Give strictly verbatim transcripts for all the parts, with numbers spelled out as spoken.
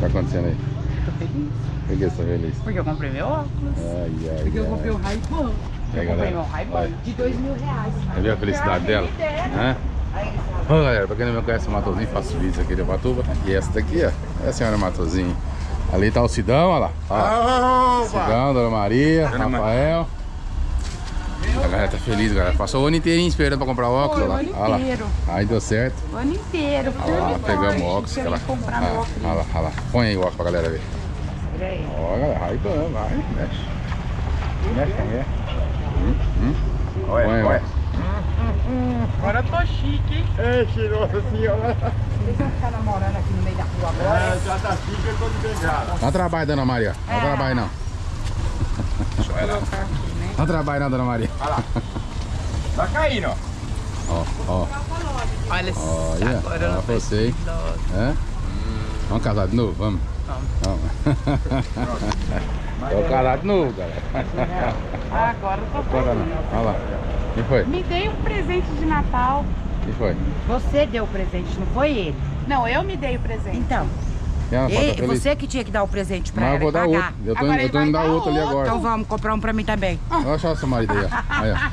tá acontecendo aí? Tô feliz. Por que você tá feliz? Porque eu comprei meu óculos. Ai, ai, Porque eu ai. comprei o Ray-Ban. Eu comprei meu Ray-Ban de dois mil reais. Você viu a felicidade dela? Hã? Ô, galera, pra quem não me conhece, o Matosinho, faço vídeos aqui de Ubatuba. E essa daqui, ó, é a senhora Matosinho. Ali tá o Sidão, olha lá. Ó. Sidão, Dona Maria, Rafael. A galera tá feliz, galera. Passou o ano inteirinho esperando pra comprar óculos. Olha lá. Olha lá. Aí deu certo. O ano inteiro. Olha lá, pegamos o óculos. Olha lá. Olha lá, olha lá. Põe aí o óculos pra galera ver. Olha, galera, vai, vai, mexe. Mexe com ele. Hum, hum. Põe, olha. Agora eu tô chique, hein? Ei, nossa senhora. Vocês vão ficar namorando aqui no meio da rua agora? É, já tá chique, eu tô de bengala. Dá trabalho, Dona Maria. Não dá trabalho, não. Deixa eu colocar aqui, né? Não trabalho, não, Dona Maria. Olha lá. Tá caindo, ó. Ó, ó. Olha só. Olha, Agora olha eu você. É? Vamos casar de novo? Vamos. Vamos. Tô casado de novo, galera. Agora eu tô Conta não. feliz. Olha lá. Quem foi? Me dei um presente de Natal. Quem foi? Você deu o presente, não foi ele? Não, eu me dei o presente. Então, Quem ela e, tá feliz? você que tinha que dar o presente pra Mas eu ela vou e dar pagar. outro. Eu tô, Agora indo- eu tô ele indo vai dar dar outro ali outro. agora. Então vamos comprar um pra mim também. Olha só essa marido aí, ó. Aí,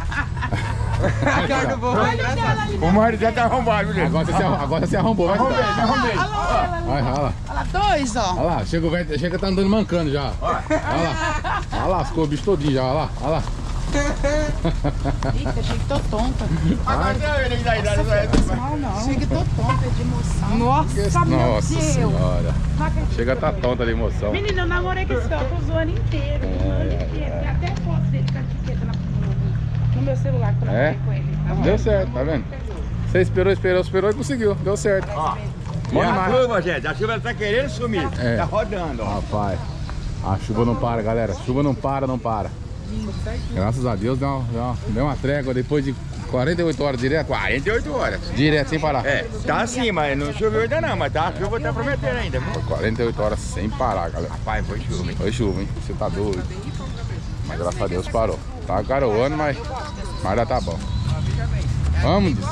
ó. O marido já tá arrombado, gente. Agora você se arrombou. Agora você se arrombou. Vai Arrombei, dar. arrombei. Olha, olha lá. Olha lá, dois, ó. Olha lá. Chega o velho, chega tá andando mancando já. Olha lá. Olha lá, ficou o bicho todinho já. Olha lá. Olha lá. Eita, achei que tô tonta. Agora ele ainda ainda Não, não. Achei que tô tonta de emoção. Nossa, meu Nossa Deus. senhora. Não acredito. Chega a tá tonta de emoção. Menina, eu namorei com esse óculos o ano inteiro. O ano inteiro. Tem até foto dele com a etiqueta na- no, no meu celular que eu namorei É? com ele. Deu certo, tá vendo? Você esperou, esperou, esperou e conseguiu. Deu certo. Ó, E olha a mais? chuva, gente. A chuva tá querendo sumir. É. Tá rodando, ó. Rapaz, a chuva não para, galera. A chuva não para, não para. Graças a Deus deu uma, deu uma, deu uma trégua depois de quarenta e oito horas direto. quarenta e oito horas. Direto, sem parar. É, tá assim, mas não choveu ainda não, mas tá, a chuva tá prometendo ainda, viu? quarenta e oito horas sem parar, galera. Rapaz, foi chuva, hein? Foi chuva, hein? Você tá doido. Mas graças a Deus parou. Tá garoando, mas, mas já tá bom. Vamos, diz.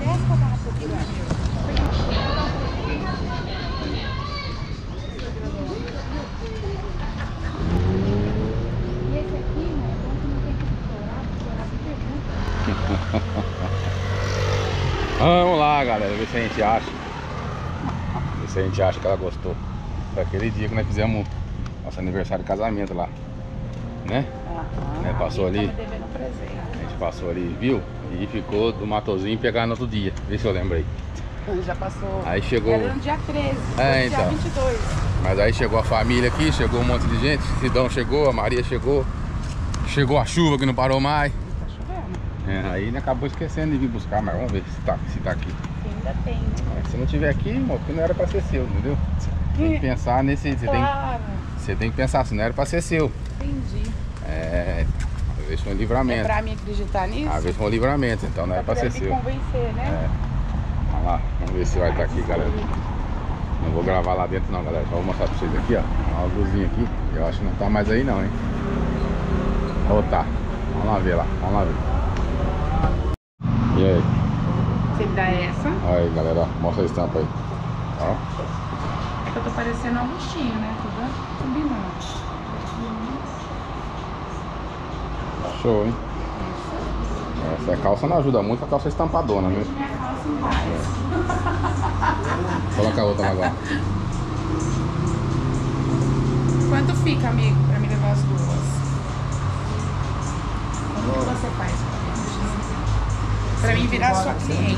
Vamos lá, galera, ver se a gente acha. Ver se a gente acha que ela gostou. Foi aquele dia que nós fizemos nosso aniversário de casamento lá, né? Né, passou ali. Tava devendo presente. A gente passou ali, viu? E ficou do Matozinho pegar no outro dia. Vê se eu lembro aí. Já passou. Aí chegou. Era no dia treze. É, foi então. Dia vinte e dois. Mas aí chegou a família aqui, chegou um monte de gente. Sidão chegou, a Maria chegou. Chegou a chuva que não parou mais. Tá chovendo. É, aí ele acabou esquecendo de vir buscar, mas vamos ver se tá, se tá aqui. Ainda tem, né? É, se não tiver aqui, moço, não era pra ser seu, entendeu? Tem que pensar nesse. Você tem, Claro. você tem que pensar, se não era pra ser seu. Entendi. É. Às vezes foi um É livramento. pra mim acreditar nisso? Às vezes foi um livramento, então não era pra ser me seu. convencer, né? É. Vamos lá, vamos ver se vai estar aqui, galera. Não vou gravar lá dentro não, galera. Só vou mostrar pra vocês aqui, ó. Uma luzinha aqui. Eu acho que não tá mais aí não, hein? Ou tá. Vamos lá ver lá. Vamos lá ver. E aí? Você me dá essa? Olha aí, galera. Mostra a estampa aí. Ó. É que eu tô parecendo um Agostinho, né? Tudo combinante. Show, hein? Essa calça não ajuda muito, a calça é estampadona, né? Minha calça embaixo. Coloca a outra lá agora. Quanto fica, amigo, pra me levar as duas? Como que você faz pra mim? Pra mim virar sua cliente.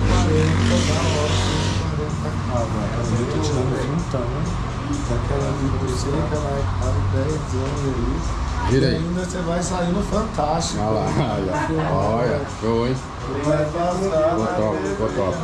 Vira E aí. ainda você vai sair no Fantástico. Olha lá, olha. Olha, show, hein? Vai passar. Ficou top, ficou top.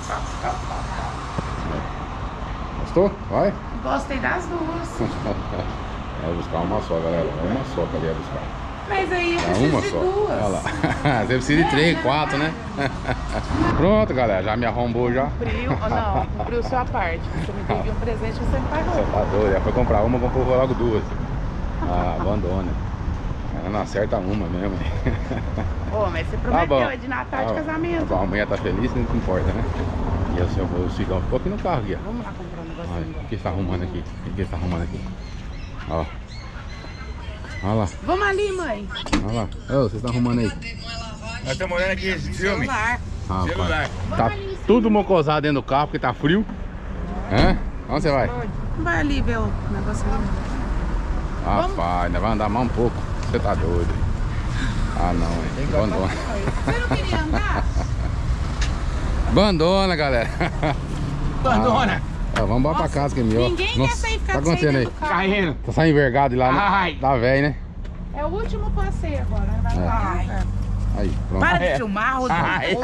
Gostou? Vai? Gostei das duas. Vai buscar uma só, galera. Uma só que ali vai buscar. Mas aí eu É preciso uma de só. duas. Olha lá. Você precisa de três, quatro, né? Pronto, galera. Já me arrombou já. Cumpriu, ou não, cumpriu sua parte. Você me teve um presente, você me Você pagou. tá doido. Já foi comprar uma, comprou logo duas. Ah, abandona. Ela não acerta uma mesmo. Ô, mas você Tá prometeu, bom. é de Natal Tá de bom. casamento. Tá bom, a mulher tá feliz, não importa, né? E o seu o Cigão ficou aqui no carro aqui, ó. Vamos lá comprar um negócio Olha, o que ele tá arrumando aqui? O que ele tá arrumando aqui? Olha lá. Olha lá. Vamos ali, mãe. Olha lá. Ô, vocês estão arrumando aí? Nós estamos olhando aqui esse filme. Celular. Rapaz, Celular. tá tudo mocosado dentro do carro porque tá frio. Hã? Onde você vai? Vai ali ver o negócio ali. Rapaz, ainda vai andar mais um pouco. Você tá doido. Ah, não, hein? Abandona. Você não queria andar? Abandona, galera. Abandona. Ah, vamos embora pra casa que é melhor. Ninguém Nossa, quer sair ficar tá acontecendo aí? dentro do carro. Caindo. Tá saindo envergado de lá, né? Ai. Tá velho, né? É o último passeio agora. Vai É. lá. Aí, pronto. Para de filmar, Rodrigo. Ai.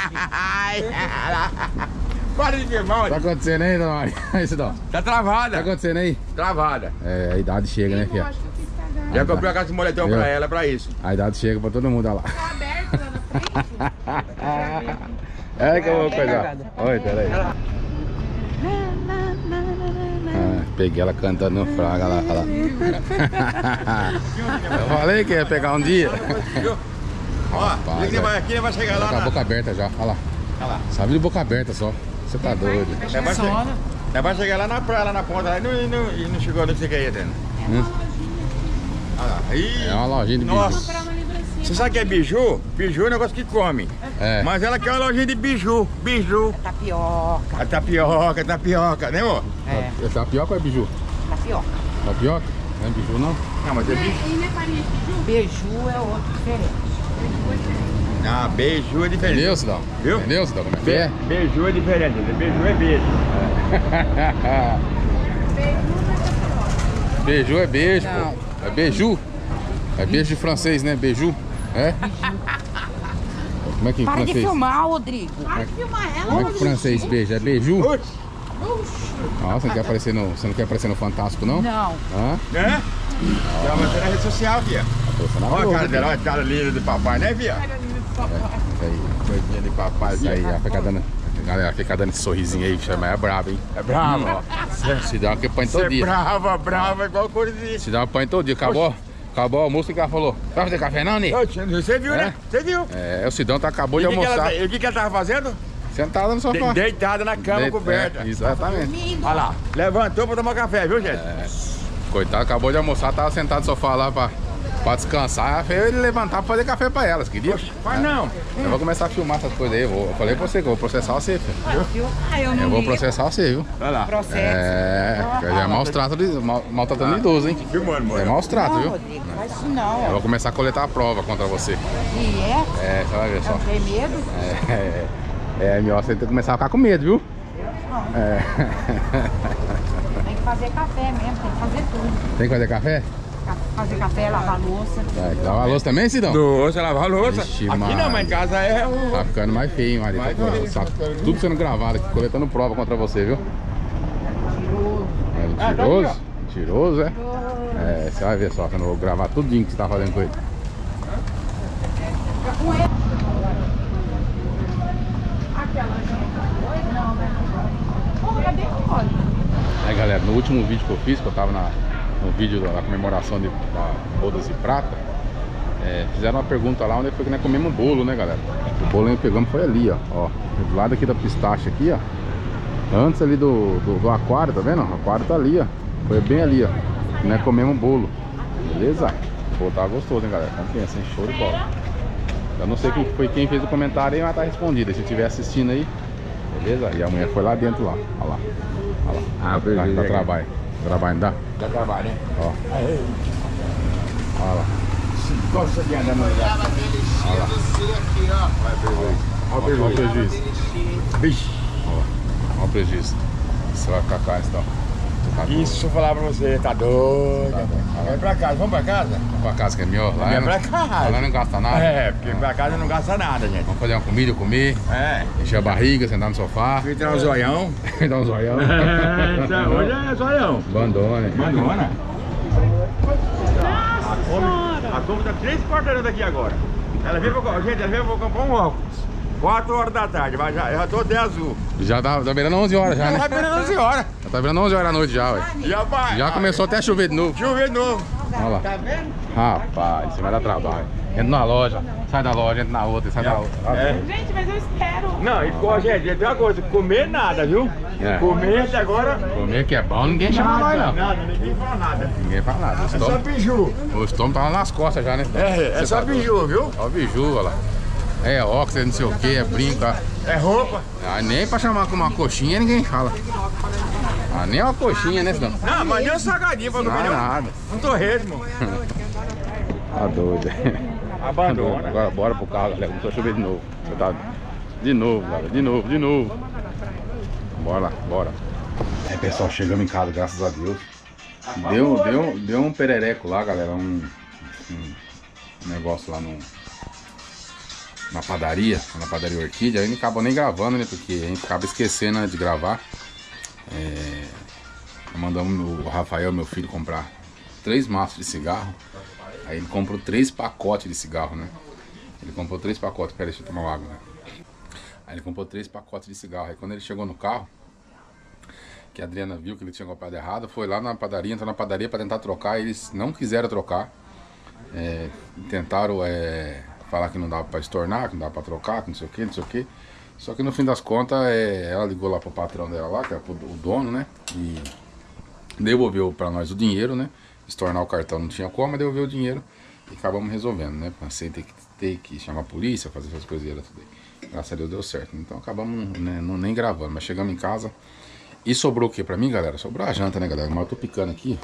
Para de filmar, Tá olha. acontecendo aí, dona Maria? Aí, Cidão. Tá Tá travada. acontecendo aí? Travada. É, a idade chega, né, filha? Gosto de cagar. Já comprei a caixa de moletom Eu? pra ela, pra isso. A idade chega pra todo mundo, olha lá. Tá aberto lá na frente. É que eu vou coisar. Oi, peraí. Ah, peguei ela cantando no fraga lá, olha lá. Eu falei que ia pegar um dia. Viu? Ó, Rapaz, ele que vai aqui, ele vai chegar Tá lá com a na... boca aberta já, olha lá. Olha lá. Sabe de boca aberta só. Você tá doido. Nós vai chegar- nós vai chegar lá na praia, lá na ponta, lá, e não, e não, e não chegou no que você quer ir, dentro. Hum? Olha lá. Ih, É uma lojinha de nossa. biju. Comprar uma lembrancinha. Você sabe o que é biju? Biju é um negócio que come. É. Mas ela quer uma lojinha de biju. Biju. Tapioca. A tapioca, tapioca, né, amor? É, É tapioca ou é biju? tapioca. Tapioca? Não é biju não? Não, mas é biju. E não é farinha de biju? Beiju é outro diferente. Não, beiju é diferente. Entendeu, Cidão? Viu? Entendeu, Cidão? Como é que é? Beiju é diferente. Beiju é beijo. Beiju é beijo, Não. pô. É beiju. É beijo de francês, né? Beiju. É? Como é que em Para de francês? filmar, Rodrigo. Para de filmar ela. Como é que em francês beija? É beiju? Oxi. Nossa, você não quer aparecer no, você não quer aparecer no Fantástico, não? Não. Hã? Né? Ela vai ter na rede social, fia. Você não Olha a cara dela, olha a cara linda de papai, né, fia? Isso aí. Coisinha de papai, Isso aí, ela fica dando. Galera, fica dando esse sorrisinho aí, que chama é brabo, hein? É brava, ó. Se dá uma que põe Você todo é dia. brava, brava, igual corizinha. Se dá uma põe todo dia. Acabou, acabou o almoço, o que ela falou? Vai fazer café não, Ney? Você viu, É? né? Você viu? É, o Sidão tá, acabou E de o que, que almoçar. ela, e o que, que ela tava fazendo? Sentada no sofá. De- Deitada na cama Deita- coberta. É, exatamente. Olha lá, levantou pra tomar café, viu, gente? Coitado, acabou de almoçar, tava sentado no sofá lá pra, pra descansar. Ela fez ele levantar pra fazer café pra elas, queria? Mas não. Eu vou começar a filmar essas coisas aí. Eu, vou, eu falei pra você que eu vou processar você, filho. Viu? Ah, eu não Eu vou li. processar você, viu? Olha lá. Processo. É, que já é maus tratos de, mal, maltratando de idoso, hein? Filmando, É mano. maus tratos, Não, viu? Rodrigo, faz isso Eu não. vou começar a coletar a prova contra você. E é? É, você vai ver só. Não tem medo? É, é, é melhor você ter que começar a ficar com medo, viu? É. Tem que fazer café mesmo, tem que fazer tudo. Tem que fazer café? Ca- Fazer café, lavar louça. Vai, lavar a louça também, Sidão? Louça, lavar a louça. Ixi, Aqui Maria. não, mas em casa é o... Tá ficando mais feio, Maria. Mais Tá, feio. tá tudo sendo gravado aqui, coletando prova contra você, viu? Tirou. É Ah, tá mentiroso? aqui, Mentiroso, é? É, você vai ver só, que eu não vou gravar tudinho que você tá fazendo com ele. Aquela gente. Não, né? Porra, cadê o óleo? É, galera, no último vídeo que eu fiz, que eu tava na, no vídeo da comemoração de, da Bodas de Prata, é, fizeram uma pergunta lá onde foi que nós comemos um bolo, né, galera? O bolo que nós pegamos foi ali, ó, ó. Do lado aqui da pistache aqui, ó. Antes ali do, do, do aquário, tá vendo? O aquário tá ali, ó. Foi bem ali, ó. Nós comemos um bolo. Beleza? O bolo tava gostoso, hein, galera? Compensa, hein? Show de bola. Eu não sei quem foi quem fez o comentário aí, mas tá respondido. Se estiver assistindo aí, beleza? E a mulher foi lá dentro lá. Olha lá. Olha lá. Ah, Dá, dá, beleza. dá trabalho. Trabalho, dá? Dá trabalho, né? Ó. Olha lá. Gosta de andar no lugar. Olha lá. Olha o prejuízo. Vixe. Olha o prejuízo. Você vai ficar cá, então. Tá doido. Isso, eu falar pra você, tá doido. Tá doido. Vem pra casa, vamos pra casa? Pra casa que é melhor. Lá Vem não, pra casa. lá não gasta nada. É, porque pra casa não gasta nada, gente. Vamos fazer uma comida, comer, É. encher a barriga, sentar no sofá, Filtrar um zoião. dar um zoião. Hoje é zoião. Abandona. Mandona. Nossa senhora. A compra tá três quarteirões daqui agora. Ela veio pra, gente, ela veio pra comprar um óculos. quatro horas da tarde, mas já, eu já tô até azul. Já tá, tá virando onze horas já, Já né? tá virando onze horas. Já tá virando onze horas da noite já, ué. Já vai. Já começou até a chover de novo. Chover de novo. Olha lá. Tá vendo? Rapaz, você vai dar trabalho. Entra na loja, sai da loja, entra na outra, sai da outra. É. Gente, mas eu espero. Não, e com gente, tem uma coisa, comer nada, viu? É. Comer até agora. Comer que é bom, ninguém chama nós não. Nada, ninguém fala nada. Ninguém fala nada. O É só estômago, biju. o estômago tá lá nas costas já, né? É, é só biju, viu? Olha o biju, olha lá. É óxido, não sei o que, é brinco. É roupa. Ah, nem pra chamar com uma coxinha ninguém fala. Ah, nem uma coxinha, né, senão? Não, mas nem um salgadinho pra Não, comer. nada. Um torresmo. Tá doido. Abandona. Agora bora pro carro, galera. Começou a chover de novo. Você tá... De novo, galera. De novo, de novo. Bora lá, bora. É, pessoal, chegamos em casa, graças a Deus. Deu, deu, deu um perereco lá, galera. Um, um negócio lá no... na padaria, na padaria Orquídea. A gente acabou nem gravando, né? Porque a gente acaba esquecendo, né, de gravar. É... Mandamos o Rafael, meu filho, comprar três maços de cigarro. Aí ele comprou três pacotes de cigarro, né? Ele comprou três pacotes. Pera, deixa eu tomar uma água, né? Aí ele comprou três pacotes de cigarro. Aí quando ele chegou no carro, que a Adriana viu que ele tinha comprado errado, foi lá na padaria, entrou na padaria para tentar trocar. Eles não quiseram trocar. É... Tentaram é... falar que não dava para estornar, que não dava para trocar, que não sei o que, não sei o que. Só que no fim das contas, é... ela ligou lá pro patrão dela lá, que é o dono, né? E devolveu para nós o dinheiro, né? Estornar o cartão não tinha como, devolveu o dinheiro e acabamos resolvendo, né? Sem ter que, ter que chamar a polícia, fazer essas coiseiras tudo aí. Graças a Deus deu certo. Então acabamos, né, não, nem gravando, mas chegamos em casa e sobrou o que pra mim, galera? Sobrou a janta, né, galera? Mas eu tô picando aqui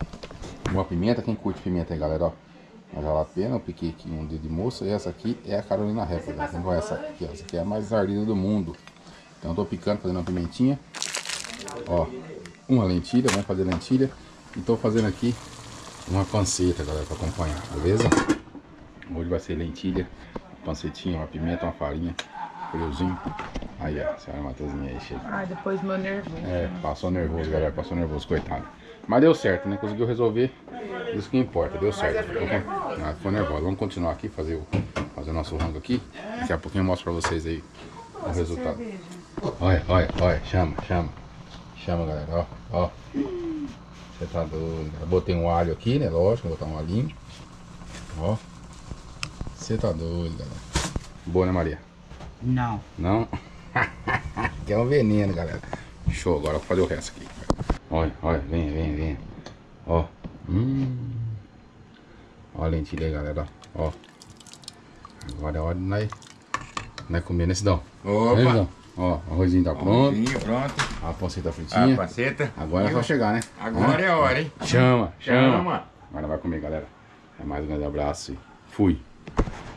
uma pimenta. Quem curte pimenta aí, galera, ó. Uma jalapena, eu piquei aqui um dedo de moça. E essa aqui é a Carolina Reaper, né? Não é essa aqui, ó. Essa aqui é a mais ardida do mundo. Então eu tô picando, fazendo uma pimentinha. Ó, uma lentilha, vamos fazer lentilha. E tô fazendo aqui uma panceta, galera, pra acompanhar, beleza? Hoje vai ser lentilha, uma pancetinha, uma pimenta, uma farinha, friozinho. Aí, ó, a senhora Matosinha aí, chega. Ai, depois meu nervoso. É, passou nervoso, galera, passou nervoso, coitado. Mas deu certo, né? Conseguiu resolver, isso que importa, deu certo. Ficou, ah, ficou nervoso. Vamos continuar aqui, fazer o, fazer o nosso rango aqui. Daqui a pouquinho eu mostro pra vocês aí o resultado. Olha, olha, olha, chama, chama. Chama, galera, ó, ó. Você tá doido. Eu botei um alho aqui, né? Lógico, vou botar um alhinho. Ó. Você tá doido, galera. Boa, né, Maria? Não. Não? Que é um veneno, galera. Show, agora eu vou fazer o resto aqui. Olha, olha, vem, vem, vem. Ó. Hum. Ó a lentilha aí, galera. Ó. Agora é hora de nós, nós comer nesse dão. Opa. Né, Sidão? Ó, o arrozinho tá pronto. Arrozinho, pronto. A panceta fritinha. A panceta. Agora é só chegar, né? Agora Hã? é a hora, hein? Chama, chama. Chama. Agora vai comer, galera. É mais um grande abraço e fui.